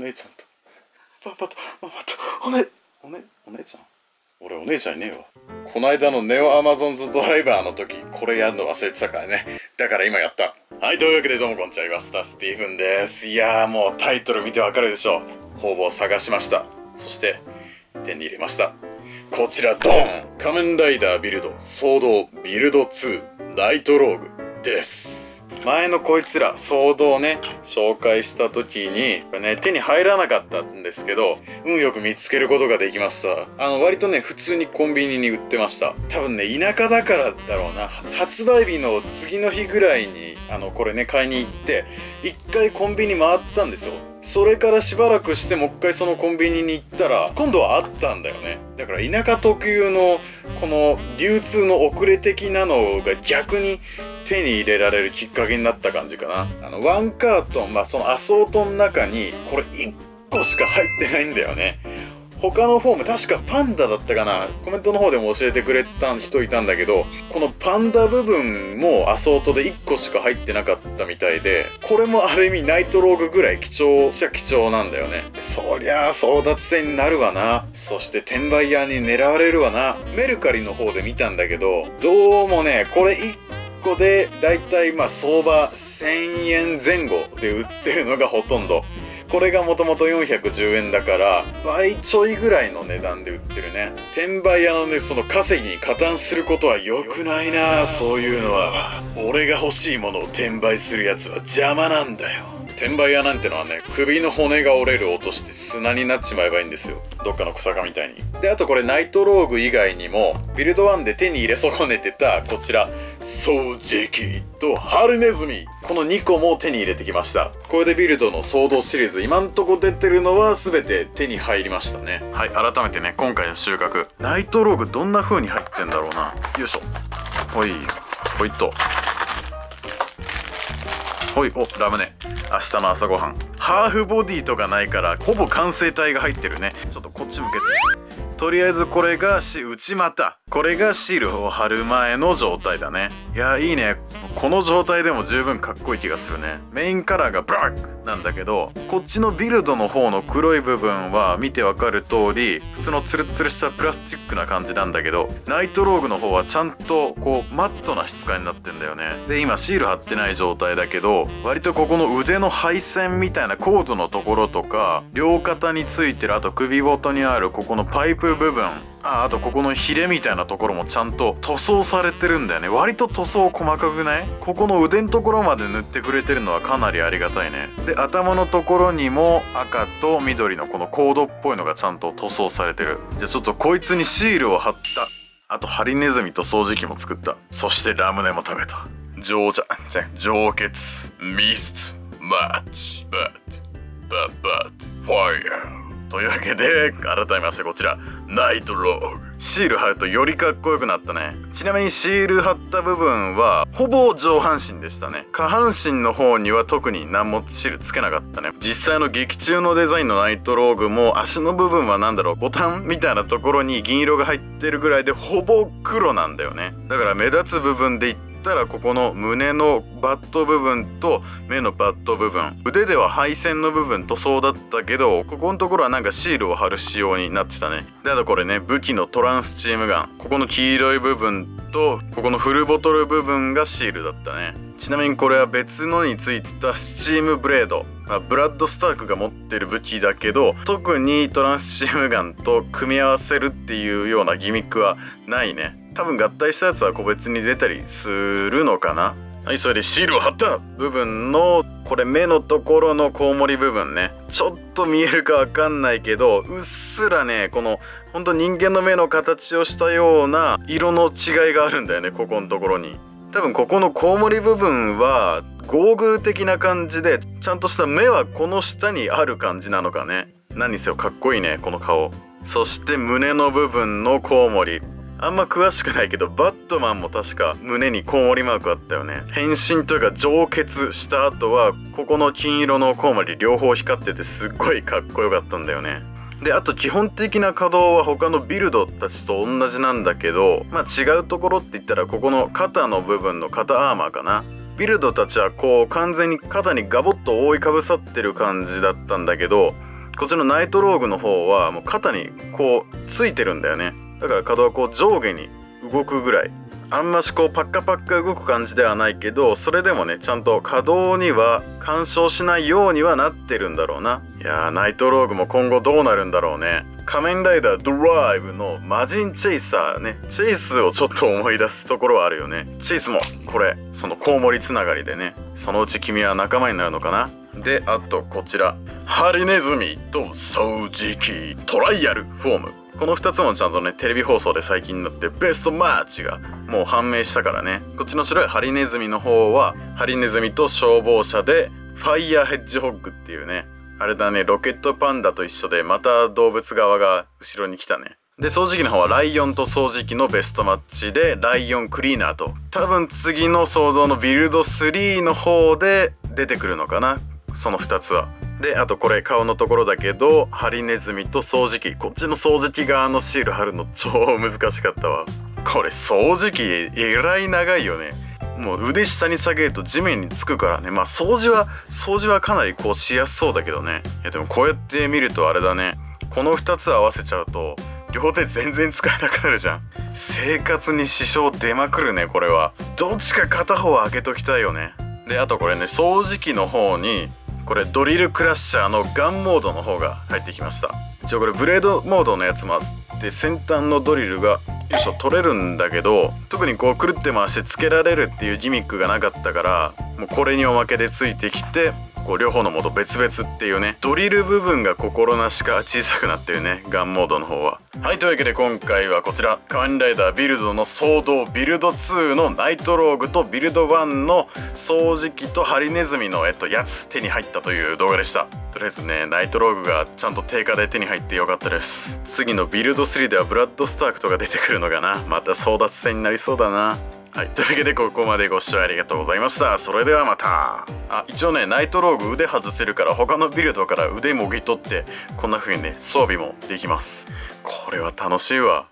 姉ちゃんとパパとママとお姉ちゃん、俺お姉ちゃんいねえわ。こないだのネオアマゾンズドライバーの時これやるの忘れてたからね。だから今やった。はい、というわけでどうもこんにちは、岩下スティーブンです。いやー、もうタイトル見てわかるでしょ。方々探しました。そして手に入れました。こちらドーン、仮面ライダービルドソードビルド2ライトローグです。前のこいつらソードをね紹介した時に手に入らなかったんですけど、運よく見つけることができました。割とね普通にコンビニに売ってました。多分ね田舎だからだろうな。発売日の次の日ぐらいにこれね買いに行って一回コンビニ回ったんですよ。それからしばらくしてもう一回そのコンビニに行ったら今度はあったんだよね。だから田舎特有のこの流通の遅れ的なのが逆に手に入れられるきっかけになった感じかな。ワンカートン、そのアソートの中にこれ1個しか入ってないんだよね。他のフォーム確かパンダだったかな。コメントの方でも教えてくれた人いたんだけど、このパンダ部分もアソートで1個しか入ってなかったみたいで、これもある意味ナイトローグぐらい貴重っちゃ貴重なんだよね。そりゃあ争奪戦になるわな。そして転売屋に狙われるわな。メルカリの方で見たんだけど、どうもねこれ1個でだいたい相場1000円前後で売ってるのがほとんど。これがもともと410円だから倍ちょいぐらいの値段で売ってるね。転売屋のねその稼ぎに加担することは良くないな。そういうのは俺が欲しいものを転売するやつは邪魔なんだよ。転売屋なんてのはね首の骨が折れる音して砂になっちまえばいいんですよ。どっかの草かみたいに。であとこれナイトローグ以外にもビルド1で手に入れ損ねてたこちら掃除機とハリネズミ、この2個も手に入れてきました。これでビルドのソードシリーズ今んとこ出てるのは全て手に入りましたね。はい、改めてね今回の収穫ナイトローグどんな風に入ってんだろうな。よいしょ、ほいほいっとほい。お、ラムネ明日の朝ごはん。ハーフボディとかないからほぼ完成体が入ってるね。ちょっとこっち向けて。とりあえずこれが内股、これがシールを貼る前の状態だね。いやいいね。この状態でも十分かっこいい気がするね。メインカラーがブラックなんだけど、こっちのビルドの方の黒い部分は見てわかる通り普通のツルツルしたプラスチックな感じなんだけど、ナイトローグの方はちゃんとこうマットな質感になってんだよね。で今シール貼ってない状態だけど、割とここの腕の配線みたいなコードのところとか両肩についてる、あと首元にあるここのパイプ部分、あとここのヒレみたいなところもちゃんと塗装されてるんだよね。割と塗装細かくない？ここの腕のところまで塗ってくれてるのはかなりありがたいね。で頭のところにも赤と緑のこのコードっぽいのがちゃんと塗装されてる。じゃあちょっとこいつにシールを貼った。あとハリネズミと掃除機も作った。そしてラムネも食べた。浄血ミストマッチバッファイヤーというわけで改めましてこちらナイトローグ。シール貼るとよりかっこよくなったね。ちなみにシール貼った部分はほぼ上半身でしたね。下半身の方には特に何もシールつけなかったね。実際の劇中のデザインのナイトローグも足の部分はボタンみたいなところに銀色が入ってるぐらいでほぼ黒なんだよね。だから目立つ部分で言ったらここの胸のバット部分と目のバット部分、腕では配線の部分塗装だったけどここのところはシールを貼る仕様になってたね。であとこれね武器のトランスチームガン、ここの黄色い部分とここのフルボトル部分がシールだったね。ちなみにこれは別のについてたスチームブレード、ブラッド・スタークが持ってる武器だけど特にトランスチームガンと組み合わせるっていうようなギミックはないね。多分合体したやつは個別に出たりするのかな。はい、それでシールを貼った部分のこれ目のところのコウモリ部分ね、ちょっと見えるかわかんないけどうっすらねこのほんと人間の目の形をしたような色の違いがあるんだよね。ここのところに多分ここのコウモリ部分はゴーグル的な感じでちゃんとした目はこの下にある感じなのかね。何せよかっこいいねこの顔。そして胸の部分のコウモリ、あんま詳しくないけどバットマンも確か胸にコウモリマークあったよね。変身というか蒸結した後はここの金色のコウモリ両方光っててすっごいかっこよかったんだよね。であと基本的な稼働は他のビルドたちと同じなんだけど、違うところって言ったらここの肩の部分の肩アーマーかな。ビルドたちはこう完全に肩にガボッと覆いかぶさってる感じだったんだけど、 こっちのナイトローグの方はもう肩にこうついてるんだよね。だから可動はこう上下に動くぐらい、あんましこうパッカパッカ動く感じではないけど、それでもねちゃんと可動には干渉しないようにはなってるんだろうな。いやー、ナイトローグも今後どうなるんだろうね。仮面ライダードライブの魔人チェイサーね、チェイスをちょっと思い出すところはあるよね。チェイスもこれそのコウモリつながりでね、そのうち君は仲間になるのかな。で、あとこちらハリネズミと掃除機トライアルフォーム、この2つもちゃんとねテレビ放送で最近になってベストマッチがもう判明したからね。こっちの白いハリネズミの方はハリネズミと消防車でファイヤーヘッジホッグっていうね、あれだね、ロケットパンダと一緒でまた動物側が後ろに来たね。で、掃除機の方はライオンと掃除機のベストマッチでライオンクリーナーと、多分次の騒動のビルド3の方で出てくるのかな、その2つは。で、あとこれ顔のところだけどハリネズミと掃除機、こっちの掃除機側のシール貼るの超難しかったわ。これ掃除機えらい長いよね。もう腕下に下げると地面につくからね。まあ掃除はかなりこうしやすそうだけどね。いやでもこうやって見るとあれだね、この2つ合わせちゃうと両手全然使えなくなるじゃん。生活に支障出まくるね。これはどっちか片方開けときたいよね。で、あとこれね、掃除機の方にこれドリルクラッシャーのガンモードの方が入ってきました。一応これブレードモードのやつもあって先端のドリルがよいしょ取れるんだけど、特にこうくるって回してつけられるっていうギミックがなかったから、もうこれにおまけでついてきて、こう両方のモード別々っていうね、ドリル部分が心なしか小さくなってるね、ガンモードの方は。はい、というわけで今回はこちら仮面ライダービルドの騒動ビルド2のナイトローグとビルド1の掃除機とハリネズミのやつ手に入ったという動画でした。とりあえずね、ナイトローグがちゃんと定価で手に入ってよかったです。次のビルド3ではブラッドスタークとか出てくるのかな。また争奪戦になりそうだな。はい、というわけでここまでご視聴ありがとうございました。それではまた。一応ね、ナイトローグ腕外せるから他のビルドから腕もぎ取ってこんな風にね装備もできます。これは楽しいわ。